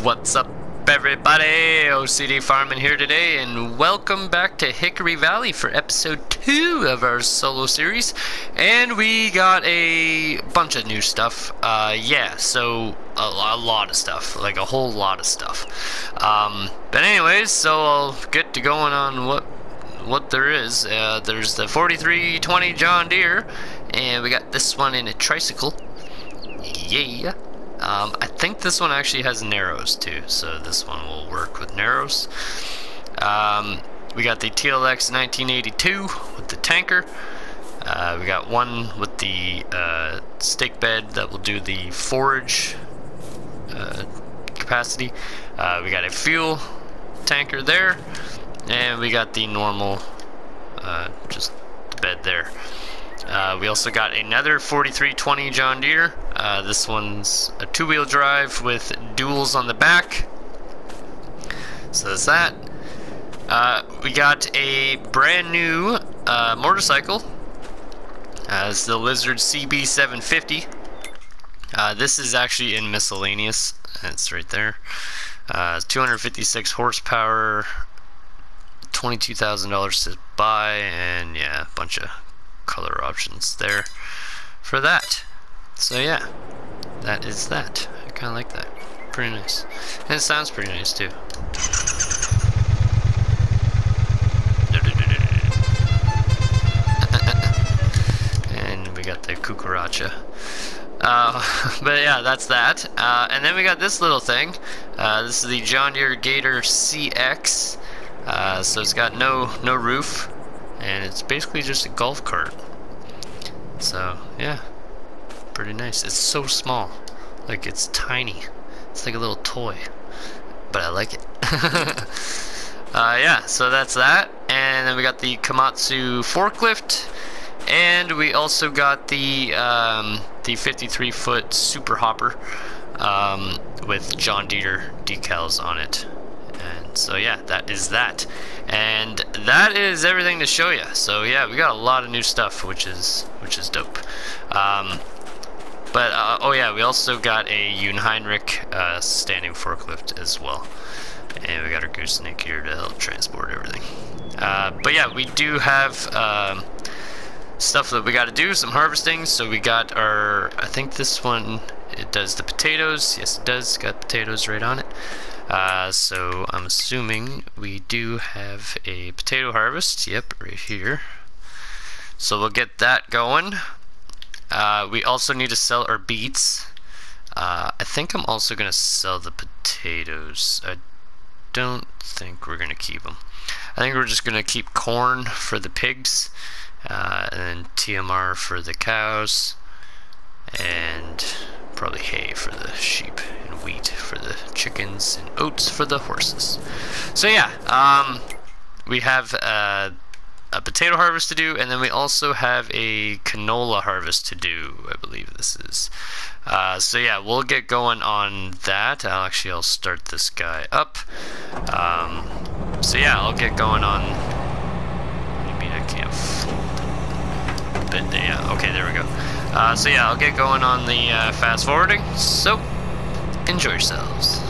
What's up, everybody? OCD Farming here today, and welcome back to Hickory Valley for episode 2 of our solo series. And we got a bunch of new stuff. So a lot of stuff, like a whole lot of stuff. But anyways, so I'll get to going on what there is. There's the 4320 John Deere, and we got this one in a tricycle. Yeah. I think this one actually has narrows too, so this one will work with narrows. We got the TLX 1982 with the tanker. We got one with the stake bed that will do the forage capacity. We got a fuel tanker there, and we got the normal just the bed there. We also got another 4320 John Deere. This one's a 2-wheel drive with duals on the back. So that's that. We got a brand new motorcycle. It's the Lizard CB750. This is actually in miscellaneous. It's right there. 256 horsepower, $22,000 to buy, and yeah, a bunch of color options there for that. So yeah, that is that. I kind of like that. Pretty nice. And it sounds pretty nice too. And we got the cucaracha. But yeah, that's that. And then we got this little thing. This is the John Deere Gator CX. So it's got no roof, and it's basically just a golf cart. So yeah, pretty nice. It's so small, like it's tiny. It's like a little toy, but I like it. Yeah, so that's that. And then we got the Komatsu forklift, and we also got the 53-foot super hopper with John Deere decals on it. And so yeah, that is that. And that is everything to show you. So yeah, we got a lot of new stuff, which is dope. Oh yeah, we also got a Junheinrich standing forklift as well. And we got our gooseneck here to help transport everything. But yeah, we do have stuff that we got to do, some harvesting. So we got our, I think this one, it does the potatoes. Yes, it does. Got potatoes right on it. So I'm assuming we do have a potato harvest. Yep, right here. So we'll get that going. We also need to sell our beets. I think I'm also going to sell the potatoes. I don't think we're going to keep them. I think we're just going to keep corn for the pigs, and then TMR for the cows, and probably hay for the sheep, and wheat for the chickens, and oats for the horses. So yeah, we have a potato harvest to do, and then we also have a canola harvest to do, I believe this is. So yeah, we'll get going on that. I'll start this guy up. So yeah, I'll get going on. What do you mean I can't fold it? But yeah, okay, there we go. So yeah, I'll get going on the fast forwarding. So enjoy yourselves.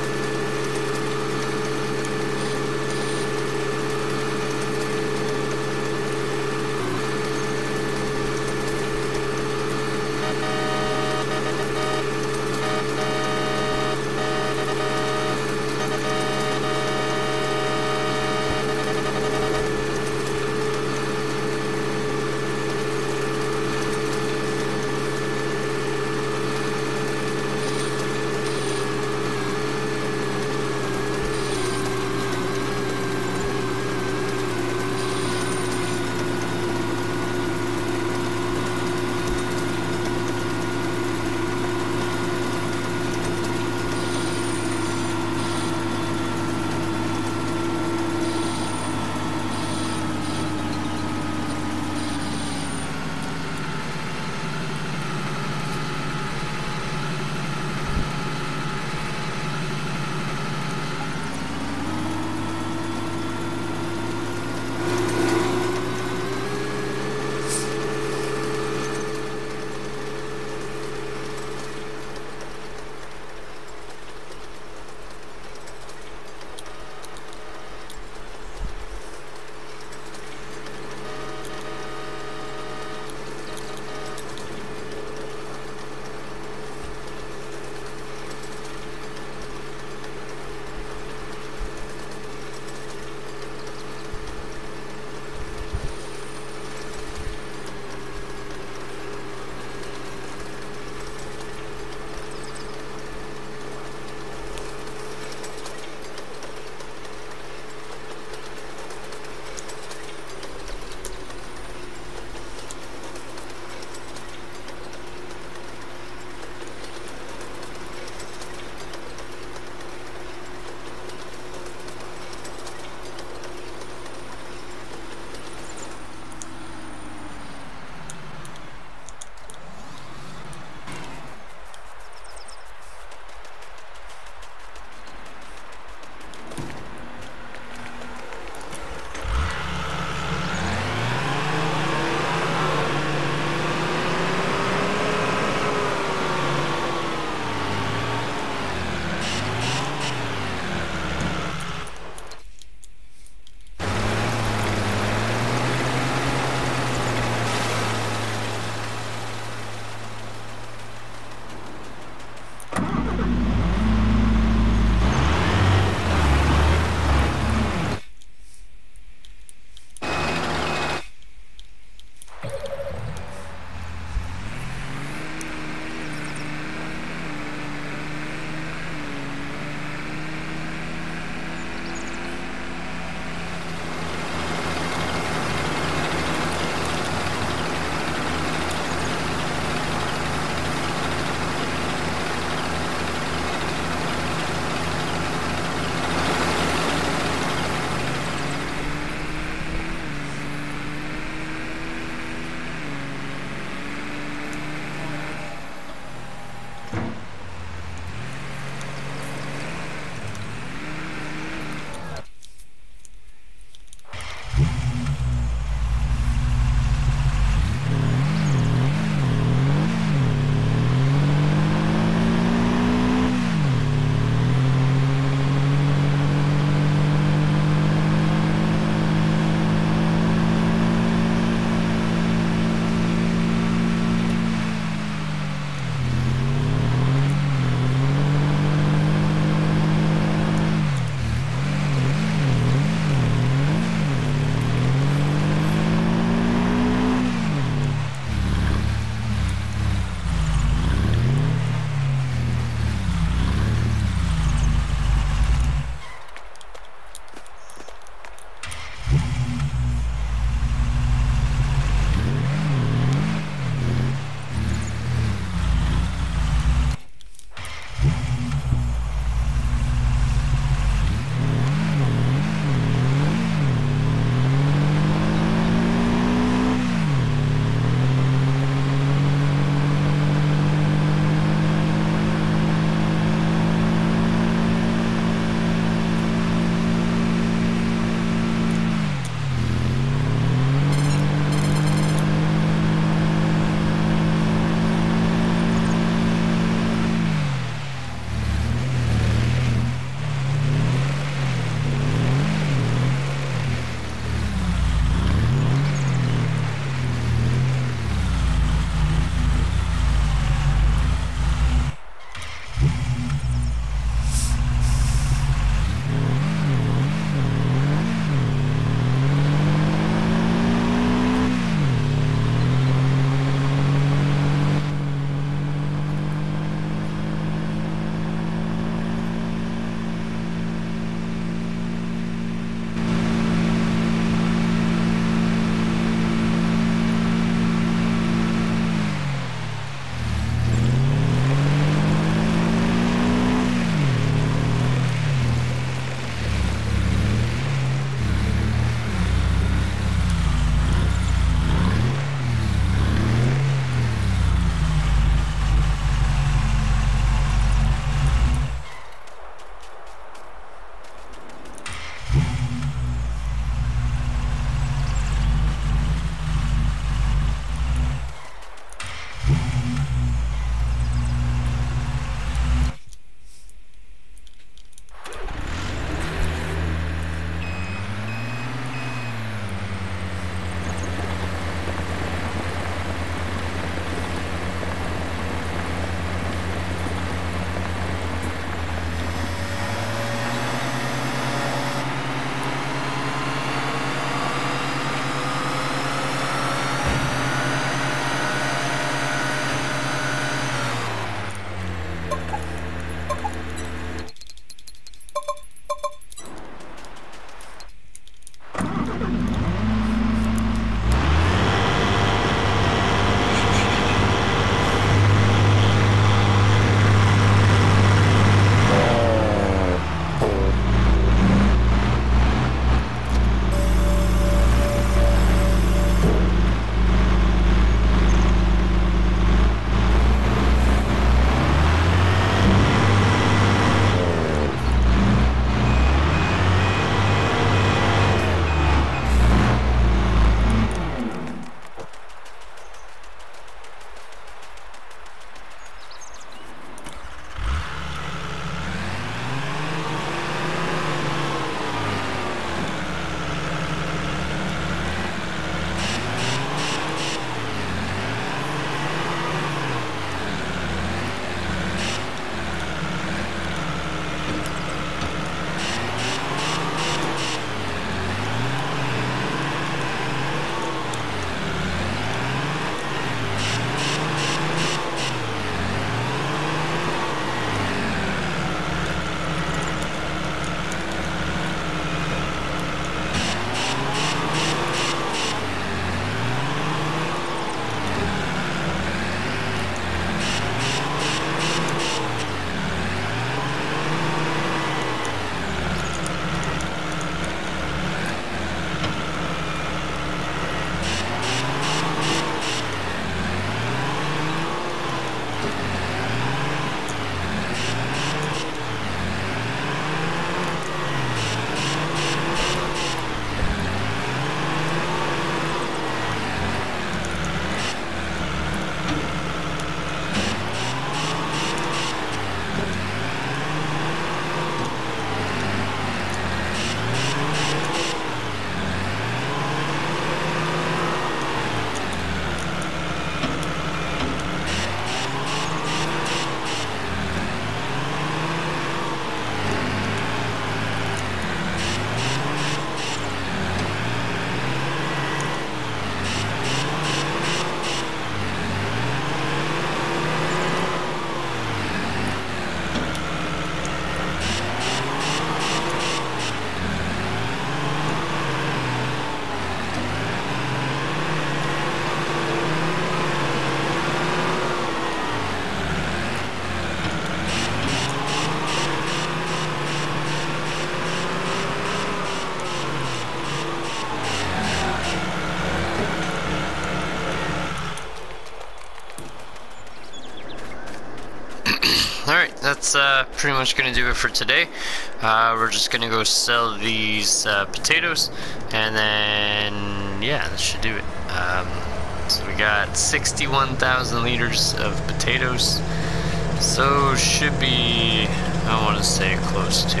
that's pretty much gonna do it for today. We're just gonna go sell these potatoes, and then yeah, that should do it. So we got 61,000 liters of potatoes, so should be, I want to say, close to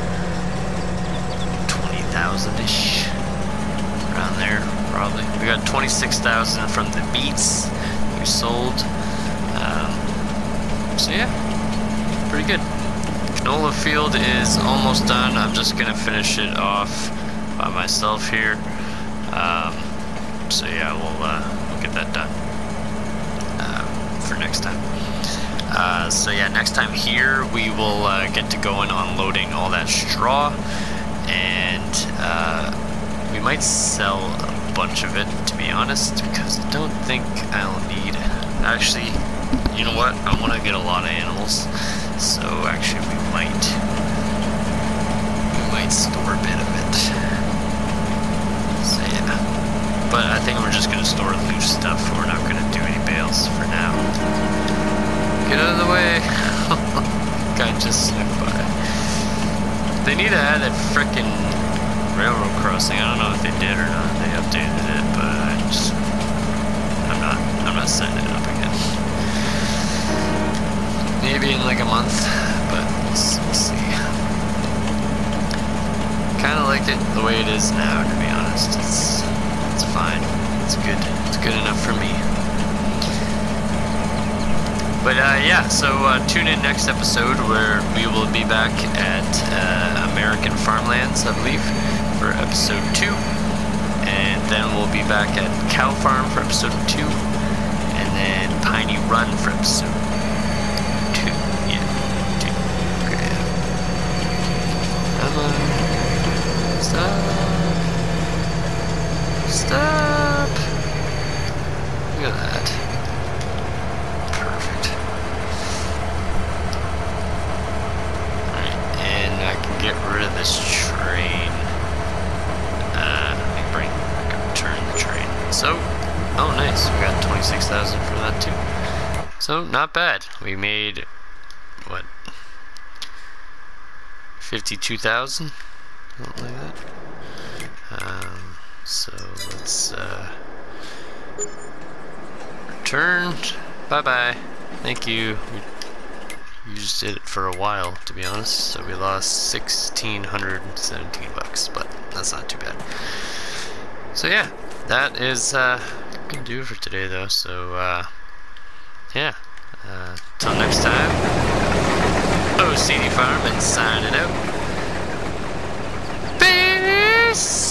20,000-ish, around there probably. We got 26,000 from the beets we sold. So yeah, pretty good. Canola field is almost done. I'm just gonna finish it off by myself here. So yeah, we'll get that done for next time. So yeah, next time here we will get to going unloading all that straw, and we might sell a bunch of it, to be honest, because I don't think I'll need. Actually, you know what? I want to get a lot of animals, so actually we might store a bit of it. So yeah, but I think we're just gonna store loose stuff. We're not gonna do any bales for now. Get out of the way! Guy just snuck by. They need to add that frickin' railroad crossing. I don't know if they did or not. They updated it, but I'm not setting it up again. Maybe in like a month, but we'll see. Kind of like it the way it is now, to be honest. It's fine. It's good. It's good enough for me. But yeah, so tune in next episode where we will be back at American Farmlands, I believe, for episode 2. And then we'll be back at Cow Farm for episode 2. And then Piney Run for episode 2. Yeah, 2. Okay. Come on. Stop. Stop. Look at that. Perfect. Alright, and I can get rid of this train. Let me turn the train. So, oh nice, we got 26,000 for that too. So, not bad. We made, what, 52,000? Something like that. So let's return. Bye bye. Thank you. We used it for a while, to be honest. So we lost 1,617 bucks, but that's not too bad. So yeah, that is gonna do it for today, though. So yeah. Till next time. OCD Farm and signing out. Peace!